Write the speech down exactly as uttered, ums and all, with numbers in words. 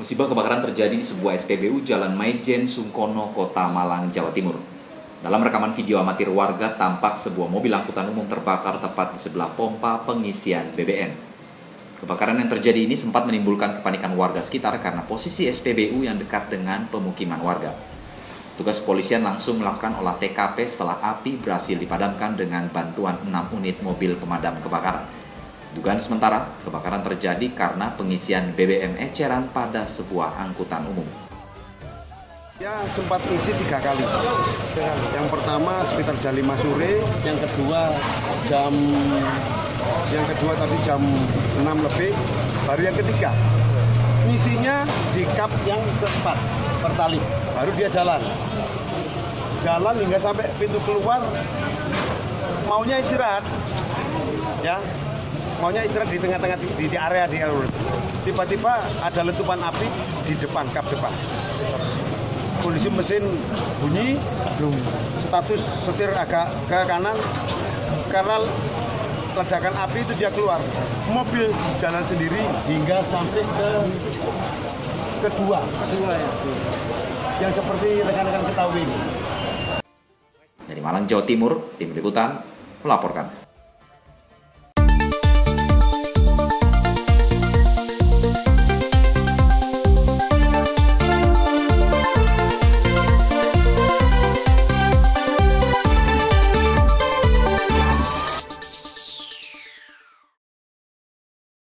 Musibah kebakaran terjadi di sebuah S P B U Jalan Maijen Sungkono, Kota Malang, Jawa Timur. Dalam rekaman video amatir warga, tampak sebuah mobil angkutan umum terbakar tepat di sebelah pompa pengisian B B M. Kebakaran yang terjadi ini sempat menimbulkan kepanikan warga sekitar karena posisi S P B U yang dekat dengan pemukiman warga. Tugas kepolisian langsung melakukan olah T K P setelah api berhasil dipadamkan dengan bantuan enam unit mobil pemadam kebakaran. Dugaan sementara, kebakaran terjadi karena pengisian B B M eceran pada sebuah angkutan umum. Ya, sempat isi tiga kali. Yang pertama sekitar jam lima sore, yang kedua jam yang kedua tadi jam enam lebih, baru yang ketiga. Ngisinya di kap yang keempat, pertali, baru dia jalan. Jalan hingga sampai pintu keluar, maunya istirahat. Ya. Maunya istirahat di tengah-tengah di, di area di tiba-tiba ada letupan api di depan kap depan. Kondisi mesin bunyi, status setir agak ke kanan karena ledakan api itu dia keluar. Mobil jalan sendiri hingga sampai ke kedua, kedua ya. Yang seperti rekan-rekan ketahui. Dari Malang, Jawa Timur, tim liputan melaporkan.